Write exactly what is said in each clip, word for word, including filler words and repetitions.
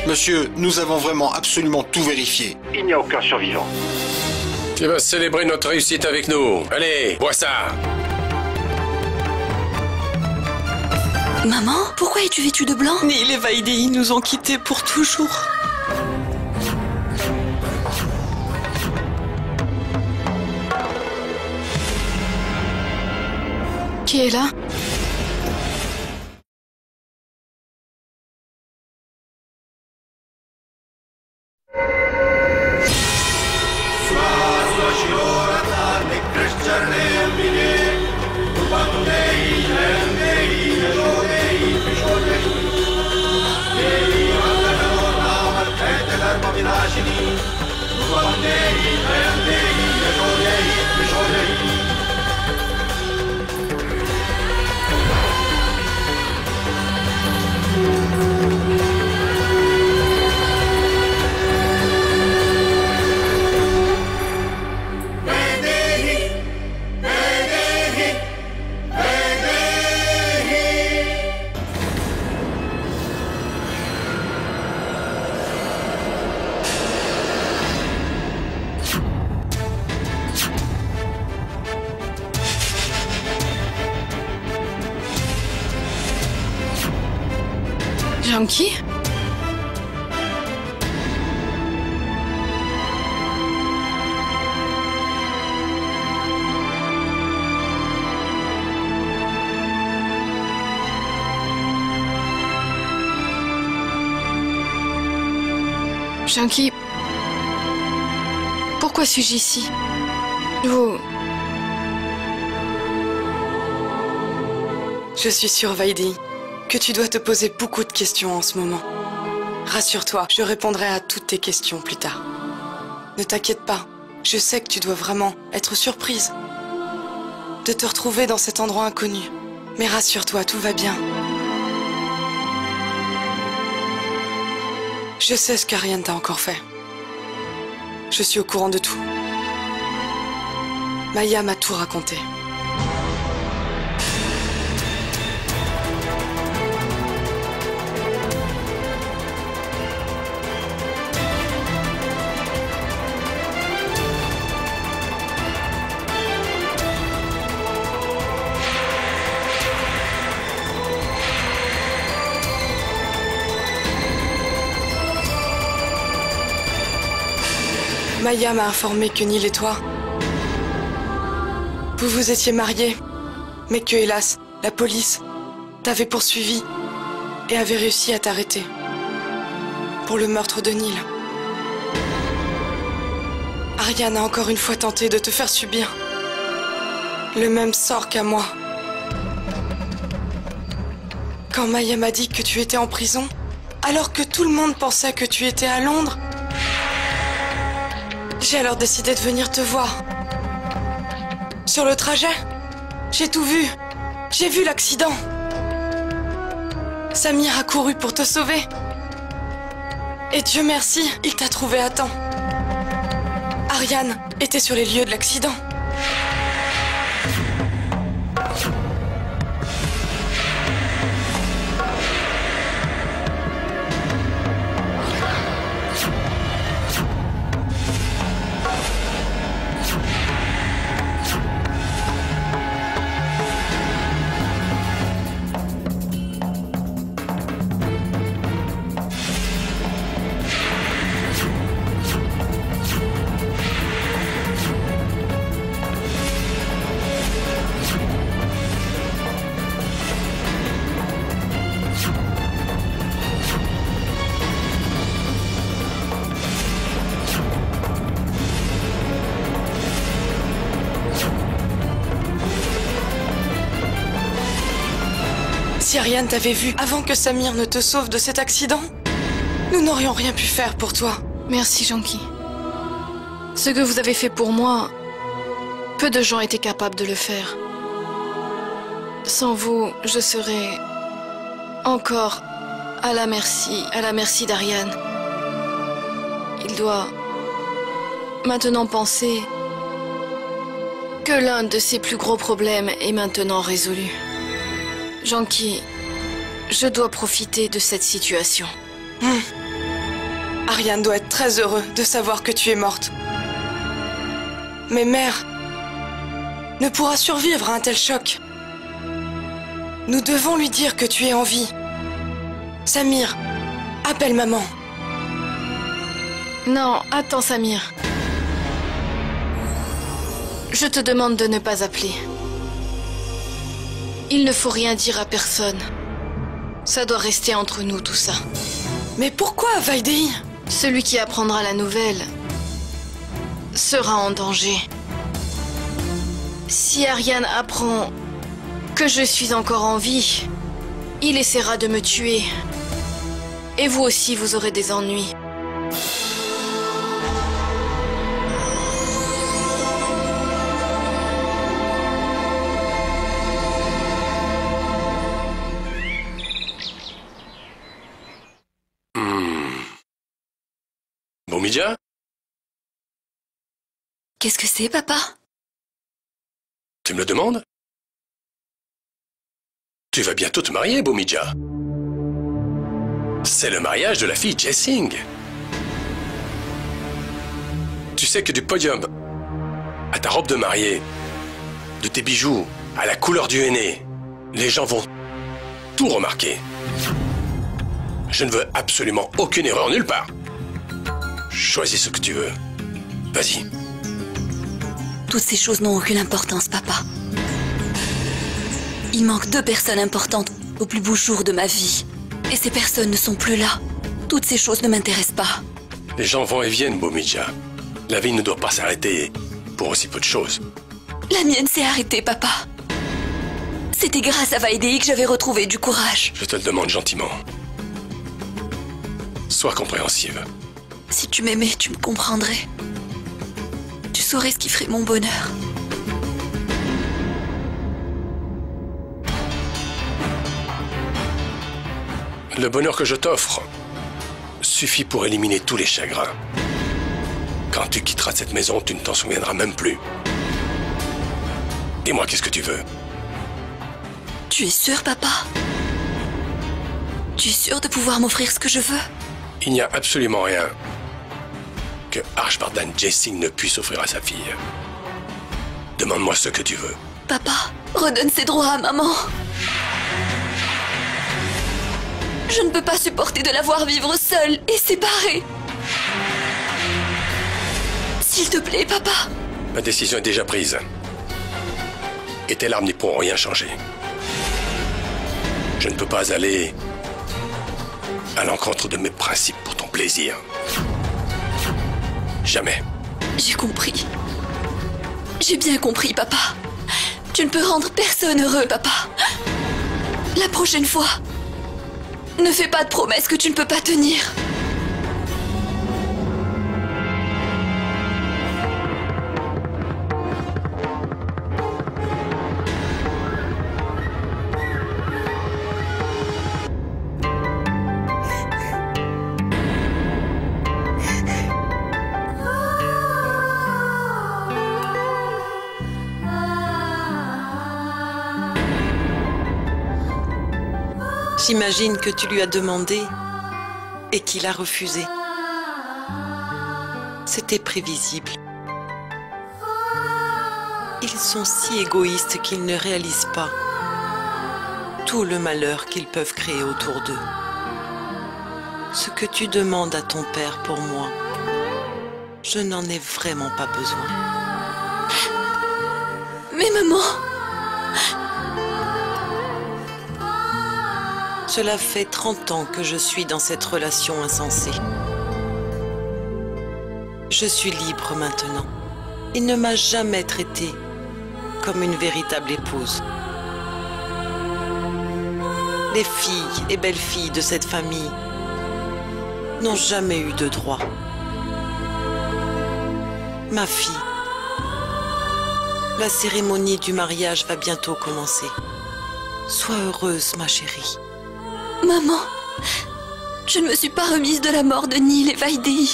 Monsieur, nous avons vraiment absolument tout vérifié. Il n'y a aucun survivant. Tu vas célébrer notre réussite avec nous. Allez, bois ça. Maman, pourquoi es-tu vêtue de blanc? Neil et Vaidéi nous ont quittés pour toujours. Qui est là? Janki? Janki, pourquoi suis-je ici? Vous... Je suis sûre, Vaidéi, que tu dois te poser beaucoup de questions en ce moment. Rassure-toi, je répondrai à toutes tes questions plus tard. Ne t'inquiète pas, je sais que tu dois vraiment être surprise de te retrouver dans cet endroit inconnu. Mais rassure-toi, tout va bien. Je sais ce qu'Ariane t'a encore fait. Je suis au courant de tout. Maya m'a tout raconté. Maya m'a informé que Neil et toi, vous vous étiez mariés, mais que, hélas, la police t'avait poursuivi et avait réussi à t'arrêter pour le meurtre de Neil. Ariane a encore une fois tenté de te faire subir le même sort qu'à moi. Quand Maya m'a dit que tu étais en prison, alors que tout le monde pensait que tu étais à Londres, j'ai alors décidé de venir te voir. Sur le trajet, j'ai tout vu. J'ai vu l'accident. Samir a couru pour te sauver. Et Dieu merci, il t'a trouvé à temps. Ariane était sur les lieux de l'accident. Si Ariane t'avait vu avant que Samir ne te sauve de cet accident, nous n'aurions rien pu faire pour toi. Merci, Janki. Ce que vous avez fait pour moi, peu de gens étaient capables de le faire. Sans vous, je serais encore à la merci, à la merci d'Ariane. Il doit maintenant penser que l'un de ses plus gros problèmes est maintenant résolu. Janki, je dois profiter de cette situation. Hum. Ariane doit être très heureux de savoir que tu es morte. Mais mère ne pourra survivre à un tel choc. Nous devons lui dire que tu es en vie. Samir, appelle maman. Non, attends Samir. Je te demande de ne pas appeler. Il ne faut rien dire à personne. Ça doit rester entre nous tout ça. Mais pourquoi, Vaidéhi? Celui qui apprendra la nouvelle sera en danger. Si Ariane apprend que je suis encore en vie, il essaiera de me tuer. Et vous aussi, vous aurez des ennuis. Bhumija? Qu'est-ce que c'est, papa? Tu me le demandes? Tu vas bientôt te marier, Bhumija. C'est le mariage de la fille Jessing. Tu sais que du podium à ta robe de mariée, de tes bijoux à la couleur du henné, les gens vont tout remarquer. Je ne veux absolument aucune erreur nulle part. Choisis ce que tu veux. Vas-y. Toutes ces choses n'ont aucune importance, papa. Il manque deux personnes importantes au plus beau jour de ma vie. Et ces personnes ne sont plus là. Toutes ces choses ne m'intéressent pas. Les gens vont et viennent, Bhumija. La vie ne doit pas s'arrêter pour aussi peu de choses. La mienne s'est arrêtée, papa. C'était grâce à Vaidéhi que j'avais retrouvé du courage. Je te le demande gentiment. Sois compréhensive. Si tu m'aimais, tu me comprendrais. Tu saurais ce qui ferait mon bonheur. Le bonheur que je t'offre suffit pour éliminer tous les chagrins. Quand tu quitteras cette maison, tu ne t'en souviendras même plus. Dis-moi, qu'est-ce que tu veux? Tu es sûr, papa? Tu es sûr de pouvoir m'offrir ce que je veux? Il n'y a absolument rien que Harshvardhan Jessing ne puisse offrir à sa fille. Demande-moi ce que tu veux. Papa, redonne ses droits à maman. Je ne peux pas supporter de la voir vivre seule et séparée. S'il te plaît, papa. Ma décision est déjà prise. Et tes larmes n'y pourront rien changer. Je ne peux pas aller à l'encontre de mes principes pour ton plaisir. Jamais. J'ai compris. J'ai bien compris, papa. Tu ne peux rendre personne heureux, papa. La prochaine fois, ne fais pas de promesses que tu ne peux pas tenir. J'imagine que tu lui as demandé et qu'il a refusé. C'était prévisible. Ils sont si égoïstes qu'ils ne réalisent pas tout le malheur qu'ils peuvent créer autour d'eux. Ce que tu demandes à ton père pour moi, je n'en ai vraiment pas besoin. Mais maman... Cela fait trente ans que je suis dans cette relation insensée. Je suis libre maintenant. Il ne m'a jamais traitée comme une véritable épouse. Les filles et belles-filles de cette famille n'ont jamais eu de droit. Ma fille, la cérémonie du mariage va bientôt commencer. Sois heureuse, ma chérie. Maman, je ne me suis pas remise de la mort de Neil et Vaidéhi.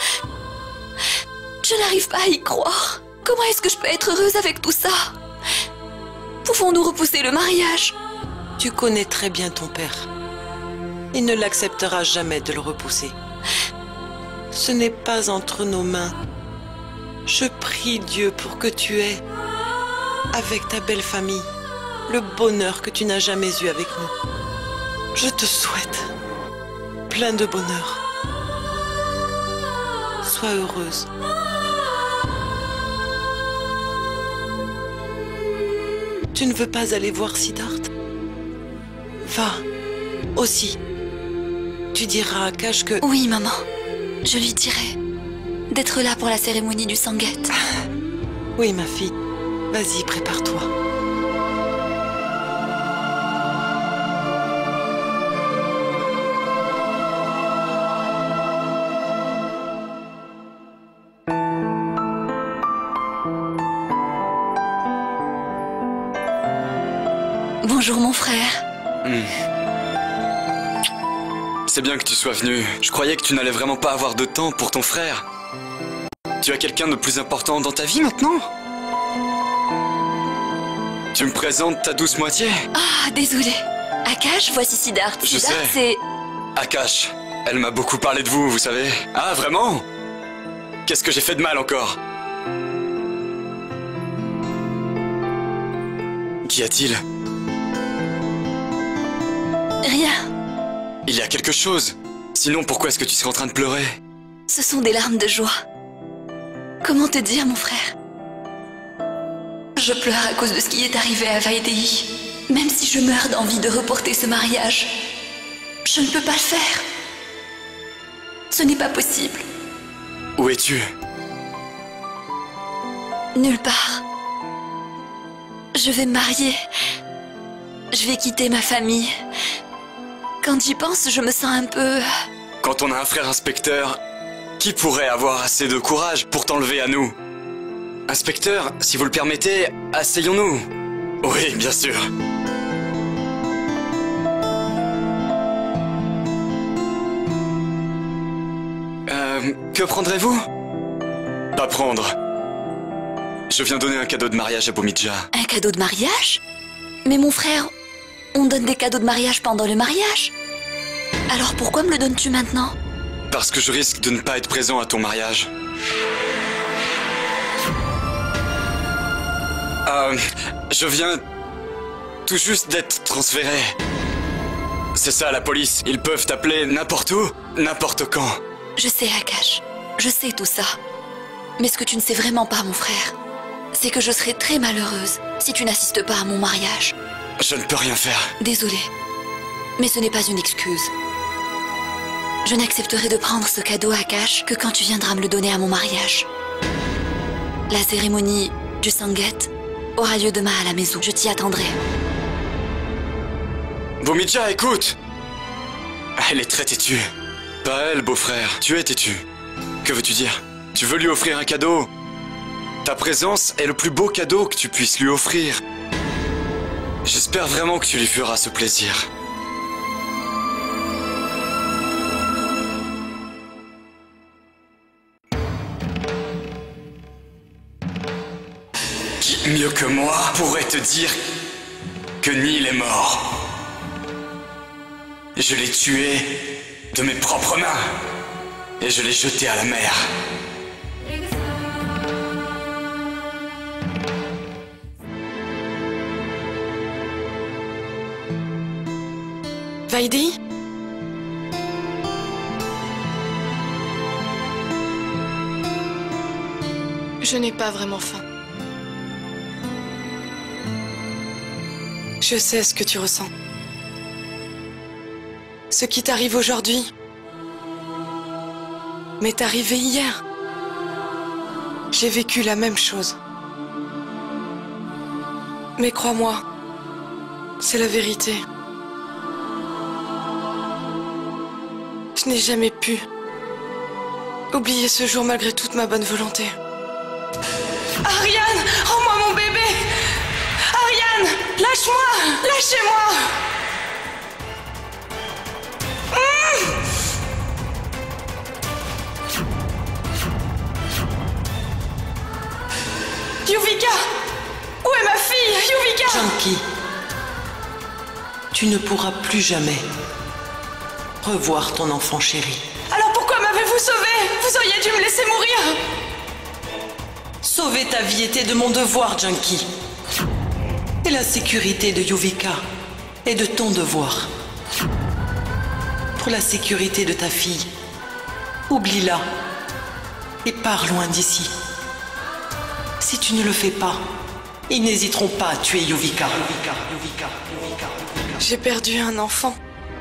Je n'arrive pas à y croire. Comment est-ce que je peux être heureuse avec tout ça? Pouvons-nous repousser le mariage? Tu connais très bien ton père. Il ne l'acceptera jamais de le repousser. Ce n'est pas entre nos mains. Je prie Dieu pour que tu aies, avec ta belle famille, le bonheur que tu n'as jamais eu avec nous. Je te souhaite plein de bonheur. Sois heureuse. Tu ne veux pas aller voir Siddharth? Va, aussi. Tu diras à Akash que... Oui, maman. Je lui dirai d'être là pour la cérémonie du Sanget. Oui, ma fille. Vas-y, prépare-toi. Bonjour, mon frère. Mmh. C'est bien que tu sois venu. Je croyais que tu n'allais vraiment pas avoir de temps pour ton frère. Tu as quelqu'un de plus important dans ta vie maintenant? Tu me présentes ta douce moitié? Ah, désolé. Akash, voici Siddharth. Je Siddharth, sais. c'est... Akash, elle m'a beaucoup parlé de vous, vous savez. Ah, vraiment? Qu'est-ce que j'ai fait de mal encore? Qu'y a-t-il? Rien. Il y a quelque chose. Sinon, pourquoi est-ce que tu serais en train de pleurer? Ce sont des larmes de joie. Comment te dire, mon frère? Je pleure à cause de ce qui est arrivé à Vaidehi. Même si je meurs d'envie de reporter ce mariage, je ne peux pas le faire. Ce n'est pas possible. Où es-tu? Nulle part. Je vais me marier. Je vais quitter ma famille. Quand j'y pense, je me sens un peu... Quand on a un frère inspecteur, qui pourrait avoir assez de courage pour t'enlever à nous? Inspecteur, si vous le permettez, asseyons-nous. Oui, bien sûr. Euh, que prendrez-vous? Pas prendre. Je viens donner un cadeau de mariage à Bhumija. Un cadeau de mariage? Mais mon frère, on donne des cadeaux de mariage pendant le mariage. Alors pourquoi me le donnes-tu maintenant? Parce que je risque de ne pas être présent à ton mariage. Euh, je viens tout juste d'être transféré. C'est ça, la police. Ils peuvent t'appeler n'importe où, n'importe quand. Je sais, Akash. Je sais tout ça. Mais ce que tu ne sais vraiment pas, mon frère, c'est que je serai très malheureuse si tu n'assistes pas à mon mariage. Je ne peux rien faire. Désolée, mais ce n'est pas une excuse. Je n'accepterai de prendre ce cadeau, Akash, que quand tu viendras me le donner à mon mariage. La cérémonie du Sanget aura lieu demain à la maison. Je t'y attendrai. Bhumija, écoute! Elle est très têtue. Pas elle, beau-frère. Tu es têtu. Que veux-tu dire? Tu veux lui offrir un cadeau? Ta présence est le plus beau cadeau que tu puisses lui offrir. J'espère vraiment que tu lui feras ce plaisir. Qui mieux que moi pourrait te dire que Neil est mort? Je l'ai tué de mes propres mains et je l'ai jeté à la mer. Vaidehi? Je n'ai pas vraiment faim. Je sais ce que tu ressens. Ce qui t'arrive aujourd'hui m'est arrivé hier. J'ai vécu la même chose. Mais crois-moi, c'est la vérité. Je n'ai jamais pu oublier ce jour malgré toute ma bonne volonté. Ariane, rends-moi mon bébé! Ariane, lâche-moi! Lâchez-moi! Mmh. Yuvika! Où est ma fille? Yuvika! Janki, tu ne pourras plus jamais revoir ton enfant chéri. Alors pourquoi m'avez-vous sauvé? Vous laisser mourir. Sauver ta vie était de mon devoir, Junkie. Et la sécurité de Yuvika est de ton devoir. Pour la sécurité de ta fille, oublie-la et pars loin d'ici. Si tu ne le fais pas, ils n'hésiteront pas à tuer Yuvika. J'ai perdu un enfant.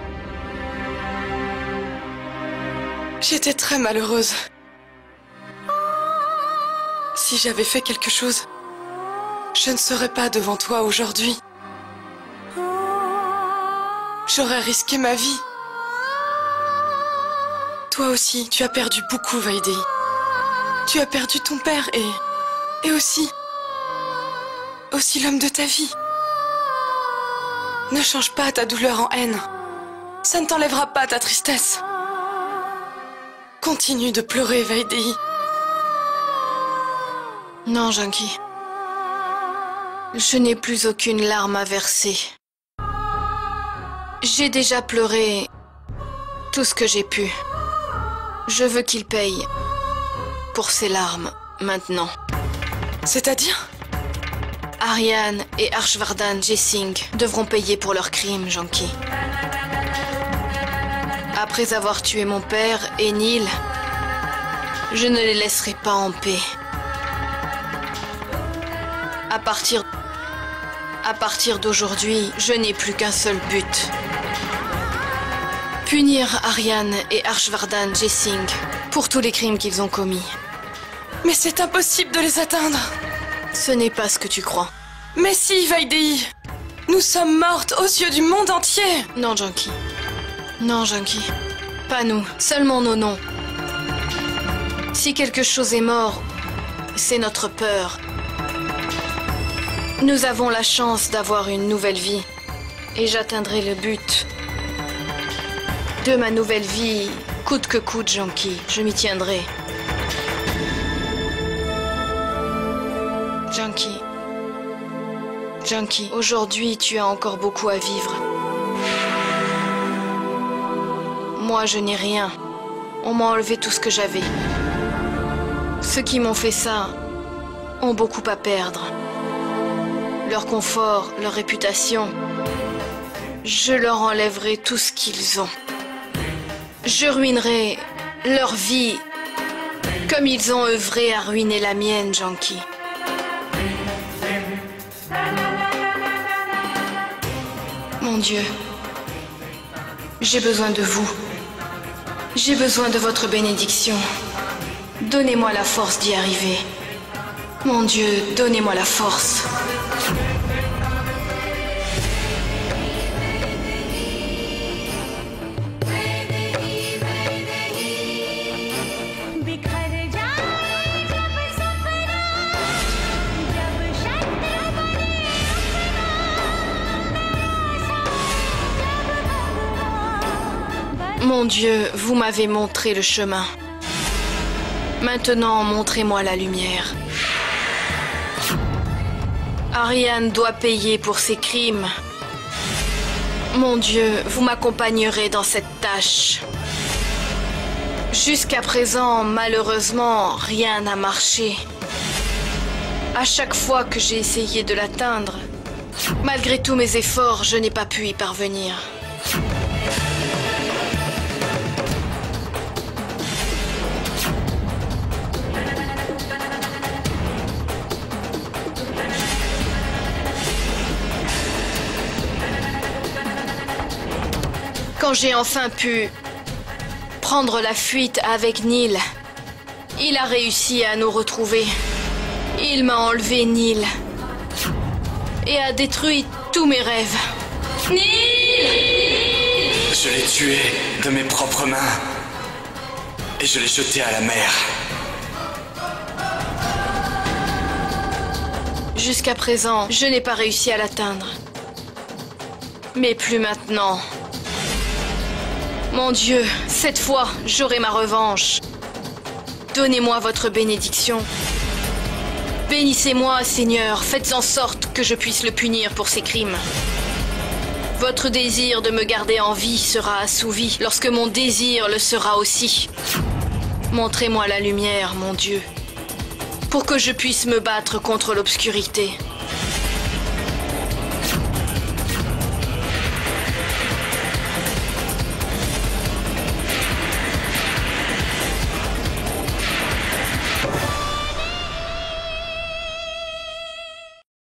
J'étais très malheureuse. Si j'avais fait quelque chose, je ne serais pas devant toi aujourd'hui. J'aurais risqué ma vie. Toi aussi, tu as perdu beaucoup, Vaidéhi. Tu as perdu ton père et... et aussi... aussi l'homme de ta vie. Ne change pas ta douleur en haine. Ça ne t'enlèvera pas ta tristesse. Continue de pleurer, Vaidéhi. Non, Junkie. Je n'ai plus aucune larme à verser. J'ai déjà pleuré tout ce que j'ai pu. Je veux qu'il paye pour ses larmes maintenant. C'est-à-dire ? Aryan et Harshvardhan Jesingh devront payer pour leurs crimes, Junkie. Après avoir tué mon père et Neil, je ne les laisserai pas en paix. À partir, à partir d'aujourd'hui, je n'ai plus qu'un seul but. Punir Aryan et Harshvardhan Jesingh pour tous les crimes qu'ils ont commis. Mais c'est impossible de les atteindre. Ce n'est pas ce que tu crois. Mais si, Vaidéhi. Nous sommes mortes aux yeux du monde entier. Non, Junkie. Non, Junkie. Pas nous, seulement nos noms. Si quelque chose est mort, c'est notre peur. Nous avons la chance d'avoir une nouvelle vie. Et j'atteindrai le but de ma nouvelle vie, coûte que coûte, Junkie. Je m'y tiendrai. Junkie. Junkie, aujourd'hui, tu as encore beaucoup à vivre. Moi, je n'ai rien. On m'a enlevé tout ce que j'avais. Ceux qui m'ont fait ça ont beaucoup à perdre. Leur confort, leur réputation. Je leur enlèverai tout ce qu'ils ont. Je ruinerai leur vie comme ils ont œuvré à ruiner la mienne, Junkie. Mon Dieu, j'ai besoin de vous. J'ai besoin de votre bénédiction. Donnez-moi la force d'y arriver. Mon Dieu, donnez-moi la force. Mon Dieu, vous m'avez montré le chemin. Maintenant, montrez-moi la lumière. Aryan doit payer pour ses crimes. Mon Dieu, vous m'accompagnerez dans cette tâche. Jusqu'à présent, malheureusement, rien n'a marché. À chaque fois que j'ai essayé de l'atteindre, malgré tous mes efforts, je n'ai pas pu y parvenir. Quand j'ai enfin pu prendre la fuite avec Neil, il a réussi à nous retrouver. Il m'a enlevé Neil et a détruit tous mes rêves. Neil! Je l'ai tué de mes propres mains et je l'ai jeté à la mer. Jusqu'à présent, je n'ai pas réussi à l'atteindre. Mais plus maintenant. Mon Dieu, cette fois, j'aurai ma revanche. Donnez-moi votre bénédiction. Bénissez-moi, Seigneur, faites en sorte que je puisse le punir pour ses crimes. Votre désir de me garder en vie sera assouvi lorsque mon désir le sera aussi. Montrez-moi la lumière, mon Dieu, pour que je puisse me battre contre l'obscurité.